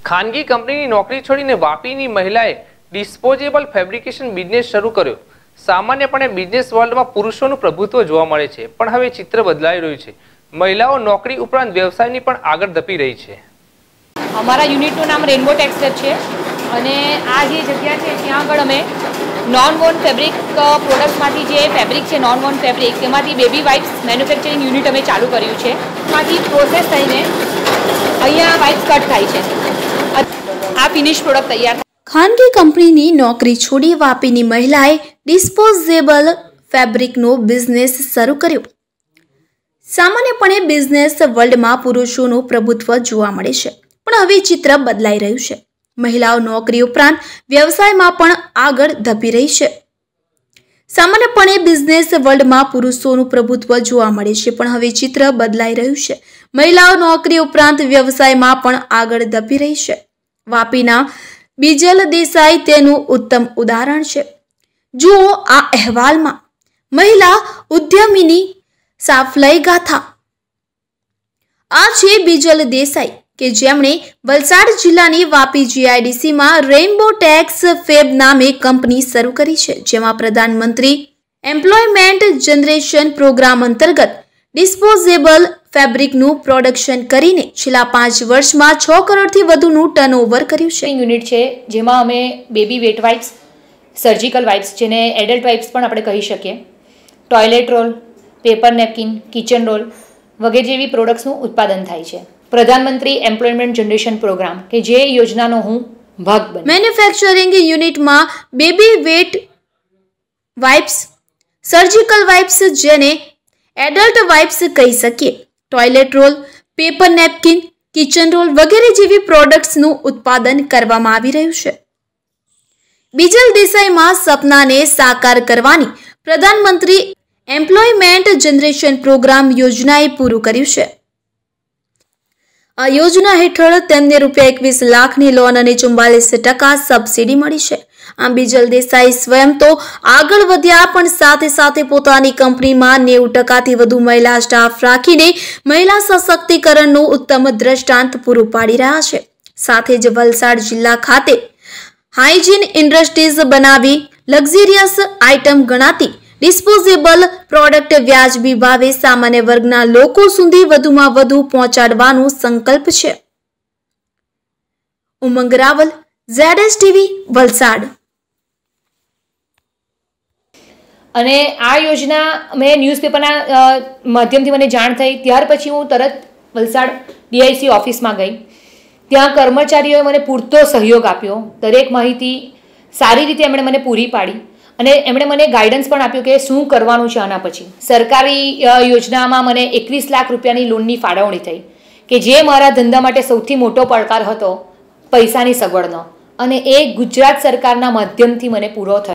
ખાનગી કંપનીની નોકરી છોડીને વાપીની મહિલાએ ડિસ્પોઝેબલ ફેબ્રિકેશન બિઝનેસ શરૂ કર્યો। સામાન્યપણે બિઝનેસ વર્લ્ડમાં પુરુષોનું પ્રભુત્વ જોવા મળે છે, પણ હવે ચિત્ર બદલાઈ રહ્યું છે। મહિલાઓ નોકરી ઉપરાંત વ્યવસાયની પણ આગળ ધપી રહી છે। અમારા યુનિટનું નામ રેનબો ટેક્સટાઇલ છે અને આ જે જગ્યા છે ત્યાં આગળ અમે નોન વોન ફેબ્રિક પ્રોડક્ટ્સમાંથી જે ફેબ્રિક છે નોન વોન ફેબ્રિક તેમાંથી બેબી વાઇપ્સ મેન્યુફેક્ચરિંગ યુનિટ અમે ચાલુ કર્યું છે। એમાંથી પ્રોસેસ થઈને અહીંયા વાઇપ્સ કટ થાય છે। આ ફિનિશ પ્રોડક્ટ તૈયાર। ખાનગી કંપનીની નોકરી છોડી વાપીની મહિલાએ ડિસ્પોઝેબલ ફેબ્રિકનો બિઝનેસ શરૂ કર્યો। સામાન્યપણે બિઝનેસ વર્લ્ડમાં પુરુષોનું પ્રભુત્વ જોવા મળે છે, પણ હવે ચિત્ર બદલાઈ રહ્યું છે। મહિલાઓ નોકરી ઉપરાંત વ્યવસાયમાં પણ આગળ ધપી રહી છે। સામાન્યપણે બિઝનેસ વર્લ્ડમાં પુરુષોનું પ્રભુત્વ જોવા મળે છે, પણ હવે ચિત્ર બદલાઈ રહ્યું છે। મહિલાઓ નોકરી ઉપરાંત વ્યવસાયમાં પણ આગળ ધપી રહી છે। વાપીના બીજલ દેસાઈ તેનું ઉત્તમ ઉદાહરણ છે। જુઓ આ અહેવાલમાં મહિલા ઉદ્યમીની સાફલ્ય ગાથા। આ છે બીજલ દેસાઈ કે જેમણે વલસાડ જિલ્લાની વાપી જીઆઈડીસીમાં રેઇનબો ટેક્સ ફેબ નામે કંપની શરૂ કરી છે, જેમાં પ્રધાનમંત્રી એમ્પ્લોયમેન્ટ જનરેશન પ્રોગ્રામ અંતર્ગત ડિસ્પોઝેબલ ફેબ્રિકનું પ્રોડક્શન કરીને છેલ્લા 5 વર્ષમાં 6 કરોડથી વધુનું ટર્નઓવર કર્યું છે। યુનિટ છે જેમાં અમે baby wet wipes, surgical wipes જેને એડલ્ટ વાઇપ્સ પણ આપણે કહી શકીએ, toilet roll, paper napkin, kitchen roll વગેરે જેવી પ્રોડક્ટ્સનું ઉત્પાદન થાય છે। પ્રધાનમંત્રી એમ્પ્લોયમેન્ટ જનરેશન પ્રોગ્રામ કે જે યોજનાનો હું ભાગ બની। મેન્યુફેક્ચરિંગ યુનિટમાં baby wet wipes, surgical wipes જેને એડલ્ટ વાઇપ્સ કહી શકીએ, toilet roll, paper napkin, kitchen roll વગેરે જેવી પ્રોડક્ટ્સનું ઉત્પાદન કરવામાં આવી રહ્યું છે। બીજલ દેસાઈમાં સપનાને સાકાર કરવાની પ્રધાનમંત્રી એમ્પ્લોયમેન્ટ જનરેશન પ્રોગ્રામ યોજનાએ પૂરું કર્યું છે। આ યોજના હેઠળ તેમને ₹21 લાખની લોન અને 44% સબસિડી મળી છે। આમ બીજલ દેસાઈ સ્વયં તો આગળ વધ્યા, પણ સાથે સાથે પોતાની કંપનીમાં 90%થી વધુ મહિલા સ્ટાફ રાખીને મહિલા સશક્તિકરણનું ઉત્તમ દ્રષ્ટાંત પૂરું પાડી રહ્યા છે। સાથે જ વલસાડ જિલ્લા ખાતે હાઇજીન ઇન્ડસ્ટ્રીઝ બનાવી લક્ઝરિયસ આઇટમ ગણાતી ડિસ્પોઝેબલ પ્રોડક્ટ વ્યાજબી ભાવે સામાન્ય વર્ગના લોકો સુધી વધુમાં વધુ પહોંચાડવાનો સંકલ્પ છે। ઉમંગ રાવલ, ZSTV, વલસાડ। અને આ યોજના મેં ન્યૂઝપેપરના માધ્યમથી મને જાણ થઈ, ત્યાર પછી હું તરત વલસાડ DIC ઓફિસમાં ગઈ। ત્યાં કર્મચારીઓએ મને પૂરતો સહયોગ આપ્યો, દરેક માહિતી સારી રીતે એમણે મને પૂરી પાડી અને એમણે મને ગાઈડન્સ પણ આપ્યું કે શું કરવાનું છે આના પછી। સરકારી યોજનામાં મને 21 લાખ રૂપિયાની લોનની ફાળવણી થઈ કે જે મારા ધંધા માટે સૌથી મોટો પડકાર હતો પૈસાની સગવડનો, અને એ ગુજરાત સરકારના માધ્યમથી મને પૂરો થયો।